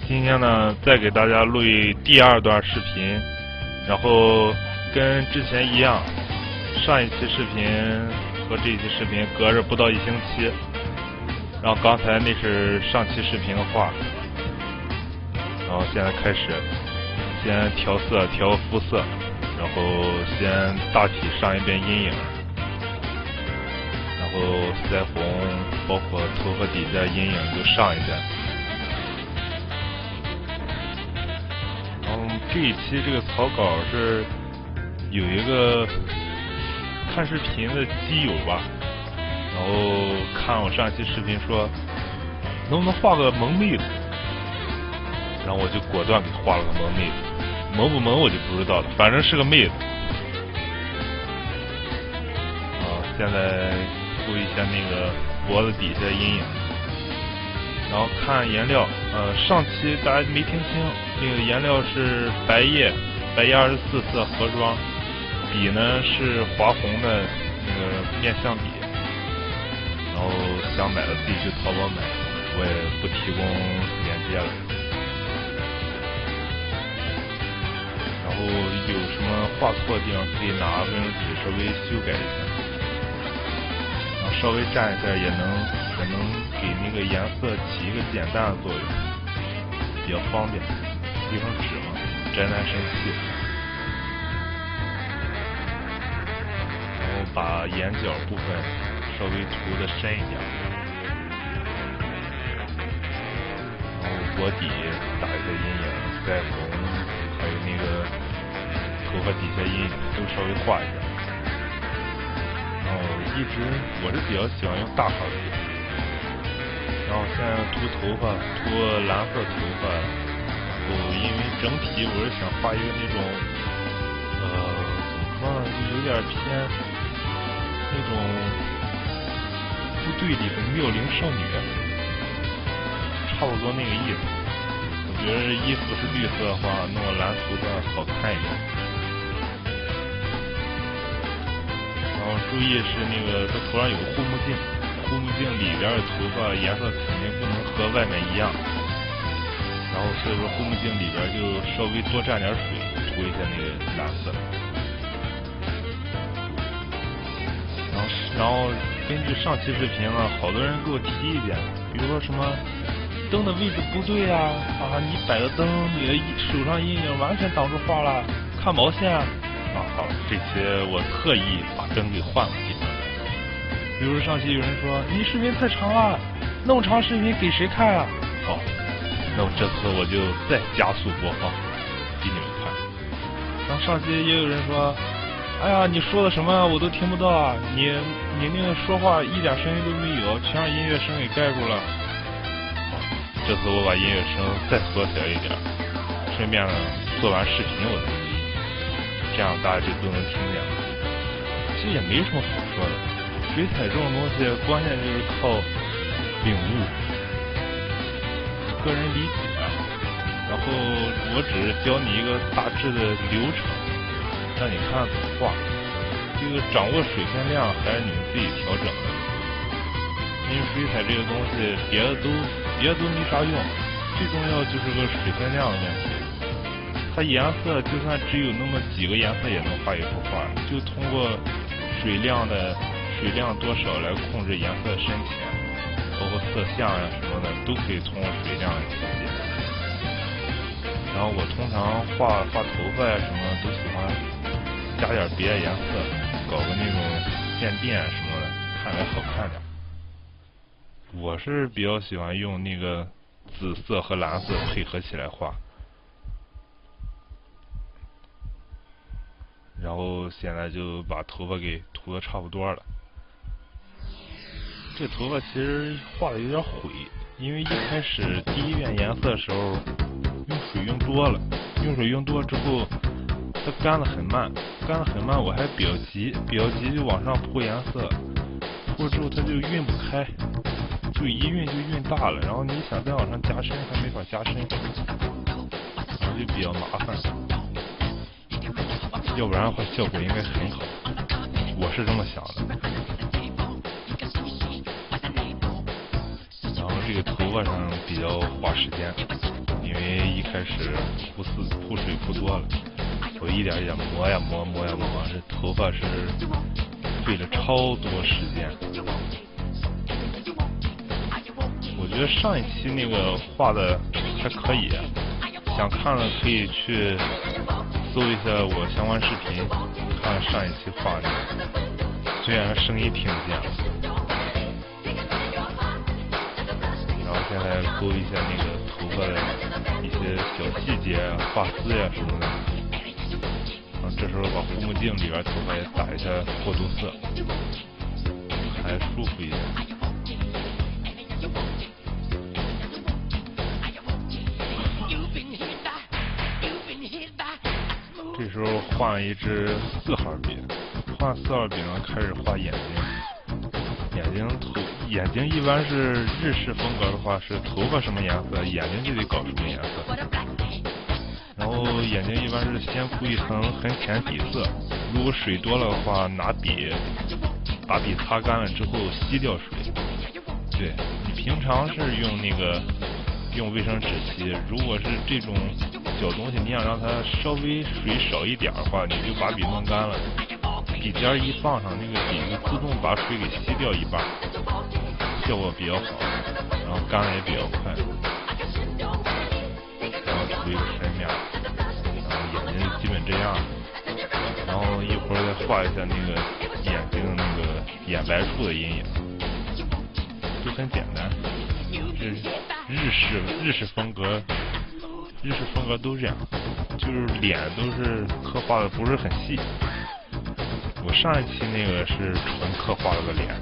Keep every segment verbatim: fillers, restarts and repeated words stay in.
今天呢，再给大家录一第二段视频，然后跟之前一样，上一期视频和这一期视频隔着不到一星期。然后刚才那是上期视频的话，然后现在开始，先调色调肤色，然后先大体上一遍阴影，然后腮红包括头发底下阴影都上一遍。嗯，这一期这个草稿是有一个看视频的基友吧，然后看我上期视频说能不能画个萌妹子，然后我就果断给画了个萌妹子，萌不萌我就不知道了，反正是个妹子。啊，现在涂一下那个脖子底下阴影，然后看颜料，呃，上期大家没听清，那个颜料是白叶，白叶二十四色盒装，笔呢是华虹的那个面相笔，然后想买的自己去淘宝买，我也不提供链接了。然后有什么画错的地方可以拿卫生纸稍微修改一下，然后稍微蘸一下也能也能给那个颜色起一个简单的作用，比较方便。卫生纸嘛，宅男神器。然后把眼角部分稍微涂的深一点，然后脖底打一下阴影，腮红还有那个头发底下阴影都稍微画一下。然后一直我是比较喜欢用大号的笔，然后现在涂头发涂蓝色头发，然后因为整体我是想画一个那种呃怎么说呢，就有点偏那种部队里的妙龄少女，差不多那个意思。我觉得衣服是绿色的话，弄个蓝涂的好看一点。然后注意是那个它头上有个护目镜，护目镜里边的头发颜色肯定不能和外面一样，然后所以说护目镜里边就稍微多蘸点水，涂一下那个蓝色。然后根据上期视频呢，好多人给我提意见，比如说什么灯的位置不对啊，啊你摆个灯，你的手上阴影完全挡住画了，看毛线啊。啊好，这期我特意把灯给换了地方。比如上期有人说你视频太长了，那么长视频给谁看啊？好，那我这次我就再加速播放给你们看。然后上期也有人说，哎呀，你说的什么我都听不到啊！你你那个说话一点声音都没有，全让音乐声给盖住了。这次我把音乐声再缩小一点，顺便呢做完视频我再录音，这样大家就都能听见了。其实也没什么好说的，水彩这种东西关键就是靠领悟，个人理解。然后我只是教你一个大致的流程，让你看怎么画，这个掌握水分量还是你们自己调整的。因为水彩这个东西，别的都别的都没啥用，最重要就是个水分量的问题。它颜色就算只有那么几个颜色也能画一幅画，就通过水量的水量多少来控制颜色深浅，包括色相呀、什么的，都可以通过水量来体现。然后我通常画画头发呀什么都喜欢加点别的颜色，搞个那种渐变什么的，看来好看点。我是比较喜欢用那个紫色和蓝色配合起来画。然后现在就把头发给涂的差不多了。这头发其实画的有点毁，因为一开始第一遍颜色的时候用水用多了，用水用多之后它干得很慢，干得很慢，我还比较急，比较急就往上铺颜色，铺了之后它就晕不开，就一晕就晕大了，然后你想再往上加深还没法加深，然后就比较麻烦，要不然的话效果应该很好，我是这么想的。然后这个头发上比较花时间，因为为一开始铺丝铺水铺多了，我一点一点磨呀磨磨呀磨，这头发是费了超多时间。我觉得上一期那个画的还可以，想看了可以去搜一下我相关视频，看上一期画的，虽然声音听不见。然后现在勾一下那个头发的一些小细节啊、发丝呀、什么的。然后这时候把护目镜里边头发也打一下过渡色，还舒服一点。这时候换了一支四号笔，换四号笔呢开始画眼睛。眼睛头眼睛一般是日式风格的话，是头发什么颜色，眼睛就得搞什么颜色。然后眼睛一般是先铺一层很浅底色，如果水多了的话，拿笔把笔擦干了之后吸掉水。对，你平常是用那个用卫生纸吸，如果是这种小东西，你想让它稍微水少一点的话，你就把笔弄干了，笔尖一放上，那个笔就自动把水给吸掉一半，效果比较好，然后干的也比较快。然后涂一个深面，然后眼睛就基本这样，然后一会儿再画一下那个眼睛那个眼白处的阴影，就很简单。这日式日式风格，日式风格都这样，就是脸都是刻画的不是很细。我上一期那个是纯刻画了个脸，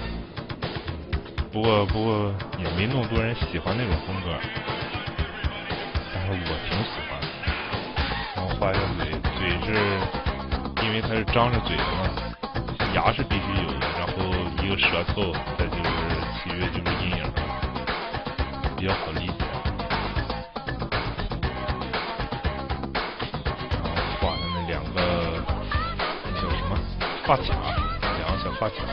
不过不过也没那么多人喜欢那种风格，但是我挺喜欢的。然后画一下嘴，嘴是因为它是张着嘴的嘛，牙是必须有的，然后一个舌头，再就是其余就是阴影，比较好理解。然后画的那两个那叫什么发卡，两个小发卡。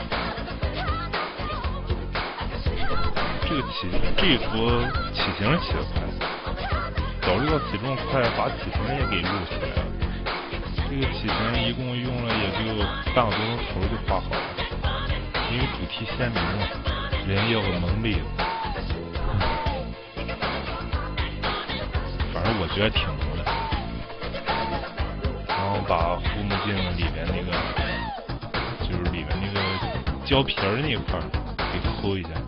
这个起这一幅起形起得快，考虑到体重快，把起形也给录起来了。这个起形一共用了也就半个多钟头就画好了，因为主题鲜明嘛，人要个萌妹子。反正我觉得挺萌的。然后把护目镜里面那个，就是里面那个胶皮儿那块给抠一下。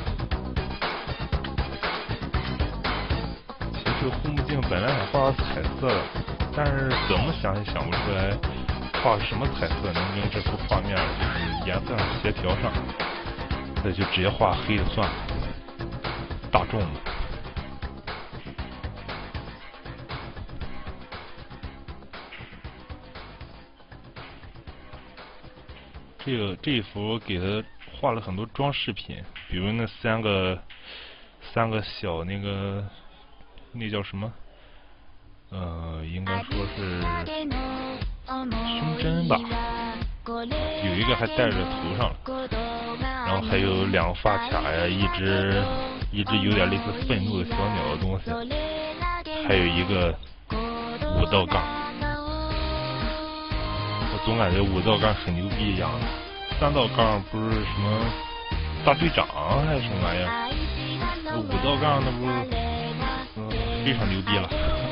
其实护目镜本来想画彩色的，但是怎么想也想不出来画什么彩色能跟这幅画面就是颜色上协调上，那就直接画黑的算了，大众嘛。这个这一幅给他画了很多装饰品，比如那三个三个小那个那叫什么？呃，应该说是胸针吧，有一个还戴着头上了，然后还有两个发卡呀，一只一只有点类似愤怒的小鸟的东西，还有一个五道杠。我总感觉五道杠很牛逼一样，三道杠不是什么大队长还是什么玩意儿，五道杠那不是嗯非常牛逼了。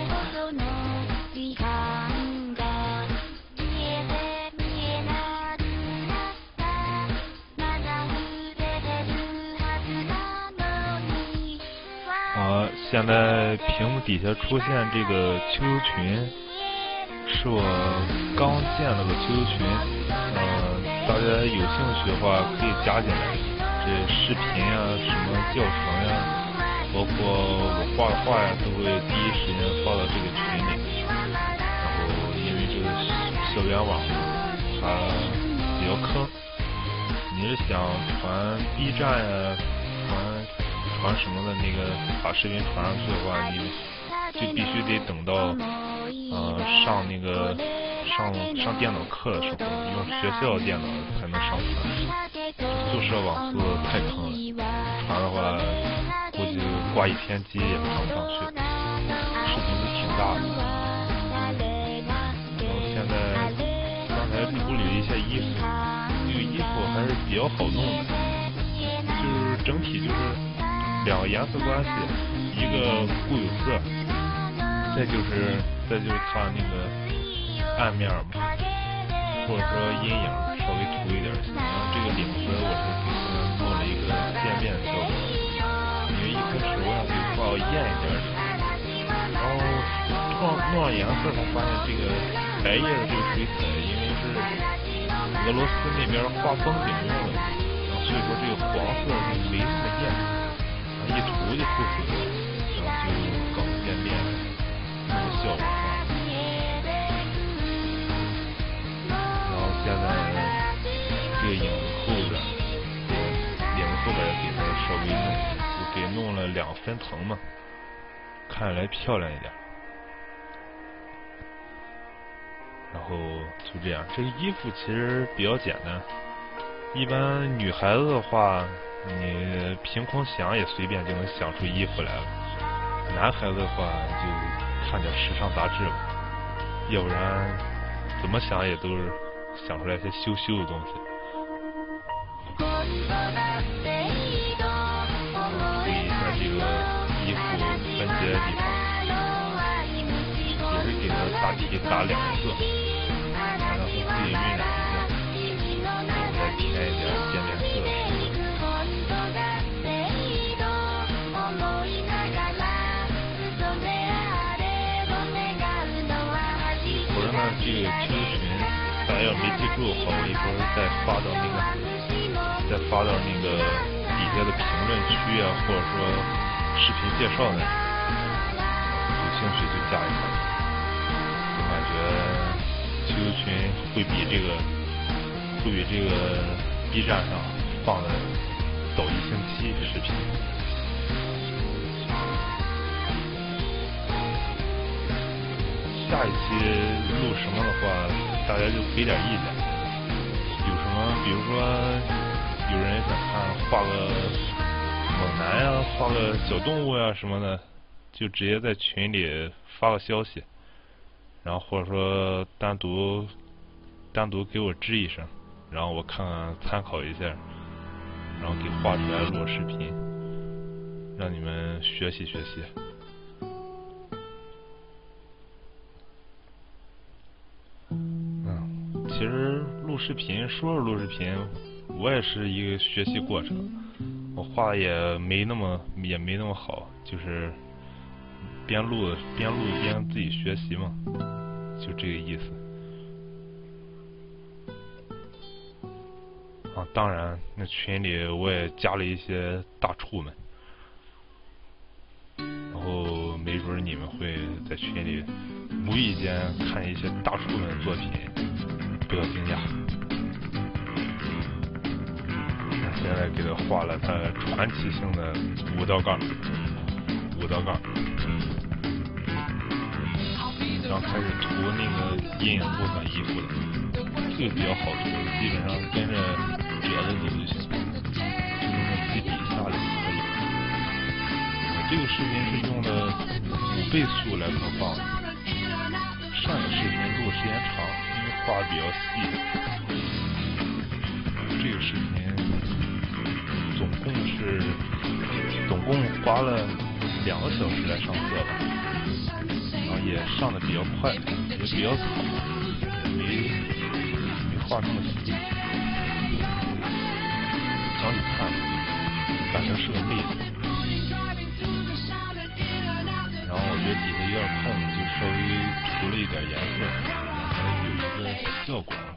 我现在屏幕底下出现这个 Q Q 群，是我刚建了个 Q Q 群，呃，大家有兴趣的话可以加进来。这视频啊，什么教程呀、啊，包括我画的画呀，都会第一时间发到这个群里。然后因为这个校园网它比较坑，你是想传 B 站呀、传传什么的那个把视频传上去的话，你就必须得等到呃上那个上上电脑课的时候，用学校电脑才能上传。宿舍网速太坑了，传的话估计挂一天机也传不上去。 子挺大的。然后现在刚才处理了一下衣服，这个衣服还是比较好弄的，就是整体就是两个颜色关系，一个固有色，再就是再就是它那个暗面嘛，或者说阴影稍微涂一点。然后这个领子我是给它弄了一个渐变效果，因为一开始我想给画艳一点的，然后弄弄上颜色才发现这个白叶的这个水彩，因为是俄罗斯那边画风景用的，然后所以说这个黄色就没那么艳，然后一涂就透水了，然后就搞渐变，这个效果画。然后现在这个影子后边，领子后边给它稍微弄，我给弄了两分层嘛，看起来漂亮一点。然后就这样，这个衣服其实比较简单，一般女孩子的话，你凭空想也随便就能想出衣服来了。男孩子的话就看点时尚杂志吧，要不然怎么想也都是想出来些羞羞的东西。注意一下这个衣服分节的地方，也是给它大体打两个色，让它自己晕染一下，然后再添一点渐变色什么的。我说呢，这个 Q Q 群大家要没记住的话，我一会儿再发到那个再发到那个底下的评论区啊，或者说视频介绍那里，有兴趣就加一下。我感觉 Q Q 群会比这个会比这个 B 站上放的早一星期视频。下一期录什么的话，大家就给点意见。有什么，比如说有人想看画个猛男呀、啊，画个小动物呀、啊、什么的，就直接在群里发个消息，然后或者说单独单独给我吱一声，然后我看看参考一下，然后给画出来录视频，让你们学习学习。其实录视频说是录视频，我也是一个学习过程，我画也没那么也没那么好，就是边录边录边自己学习嘛，就这个意思。啊，当然那群里我也加了一些大厨们，然后没准你们会在群里无意间看一些大厨们的作品，不要惊讶。现在给他画了他传奇性的五道杠，五道杠，然后开始涂那个阴影部分衣服了，这个比较好涂，基本上跟着褶子走就行，就那么几笔下来就可以了。我这个视频是用的五倍速来播放的，上一个视频录时间长，因为画的比较细。这个视频总共是总共花了两个小时来上色吧，然后也上的比较快，也比较草，也没没画那么细。讲你看，反正是个妹子。然后我觉得底下有点空，就稍微涂了一点颜色，然后有一个效果了。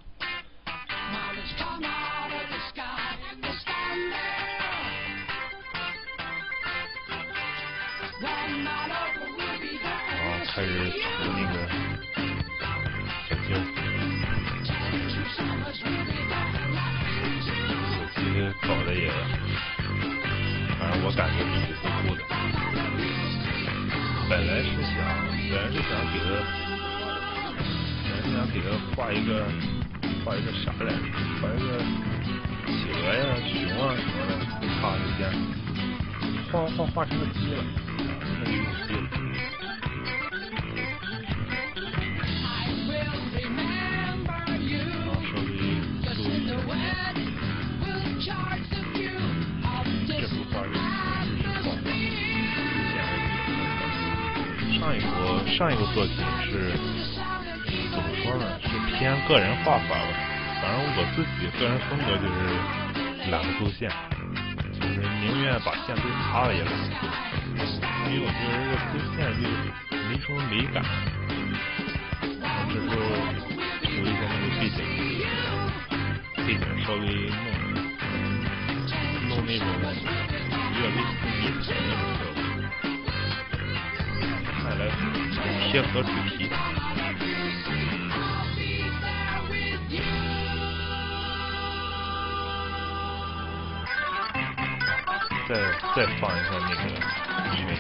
然后开始涂那个小鸡儿，小鸡搞得也，反正我感觉迷迷糊糊的。本来是想，本来是想给他，本来是想给他画一个，画一个啥来着？画一个企鹅呀、熊啊什么的，画一下，画画画成个鸡了，那就用鸡了。 上一部上一个作品是怎么说呢？是偏个人画法吧。反正我自己个人风格就是懒得勾线，就是宁愿把线都擦了也懒得勾，因为我觉得这个勾线就没什么美感。这时候涂一下那个背景，背景稍微弄弄那种有点类似迷彩那种效果。看来很贴合主题。再再放一下那个音乐。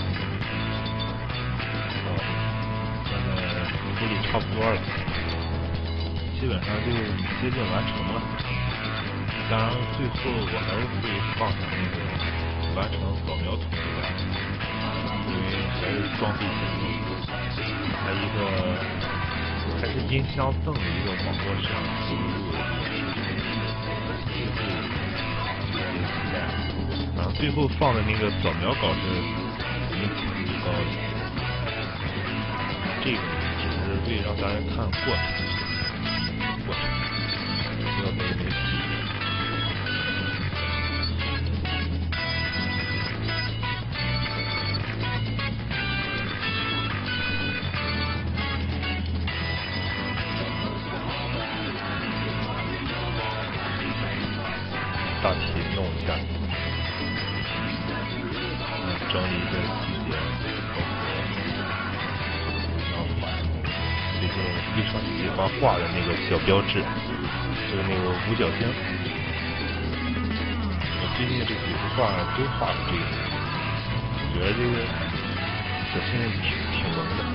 好，现在处理差不多了，基本上就接近完成了。当然，最后我还是会放上那个完成扫描图的。因为还是装备显著，还一个还是音箱赠的一个网络摄像头，然后最后放的那个扫描稿是引起最高的，这个只是为让大家看过程，过程不要没没体验。大体弄一下，嗯，整理一个细节，然后把最近非常喜欢画的那个小标志，就是那个五角星。我最近这几幅画都画了这个，我觉得这个小星星挺挺萌的，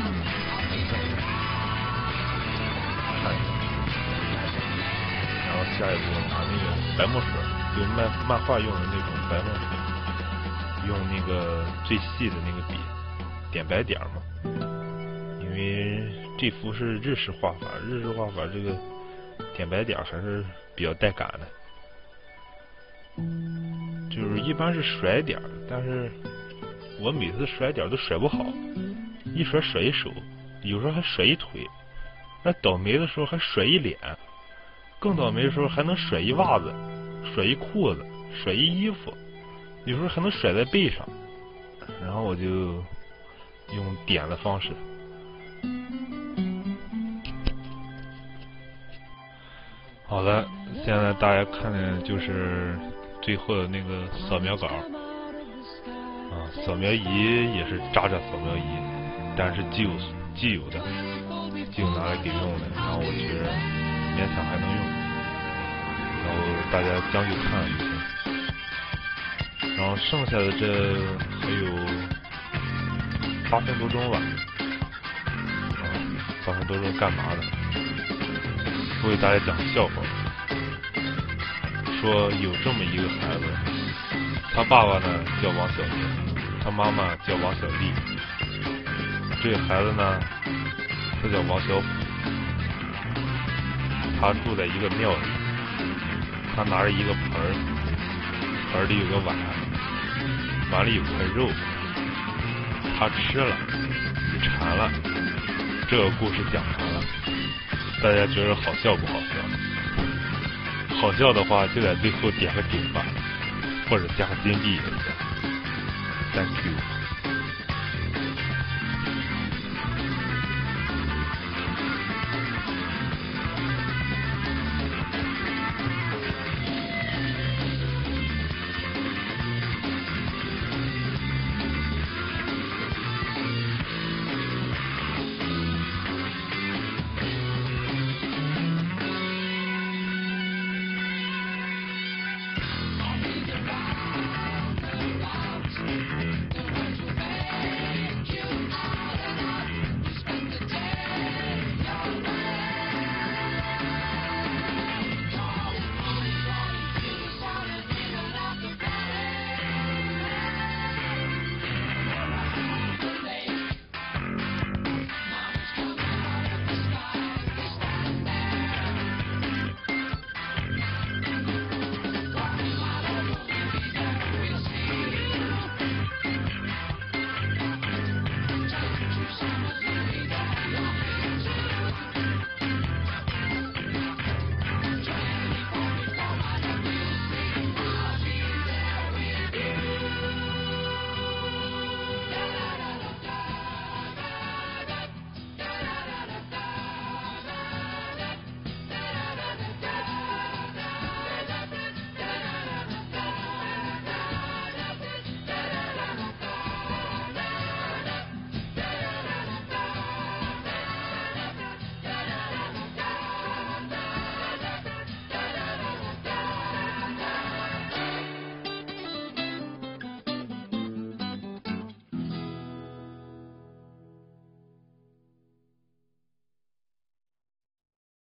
看一下。然后下一步拿那个白墨水，就漫漫画用的那种白墨水，用那个最细的那个笔点白点嘛。因为这幅是日式画法，日式画法这个点白点还是比较带感的。就是一般是甩点，但是我每次甩点都甩不好，一甩甩一手，有时候还甩一腿，那倒霉的时候还甩一脸。更倒霉的时候还能甩一袜子，甩一裤子，甩一衣服，有时候还能甩在背上。然后我就用点的方式。好了，现在大家看的就是最后的那个扫描稿啊，扫描仪也是渣渣扫描仪，但是既有既有的就拿来给用的，然后我觉得勉强还能用，然后大家将就看就行。然后剩下的这还有八分多钟吧，啊，八分多钟干嘛的？我给大家讲笑话，说有这么一个孩子，他爸爸呢叫王小明，他妈妈叫王小丽。这个孩子呢，他叫王小虎，他住在一个庙里，他拿着一个盆儿，盆里有个碗，碗里有块肉，他吃了，馋了。这个故事讲完了，大家觉得好笑不好笑？好笑的话就在最后点个顶吧，或者加个金币也行。Thank you。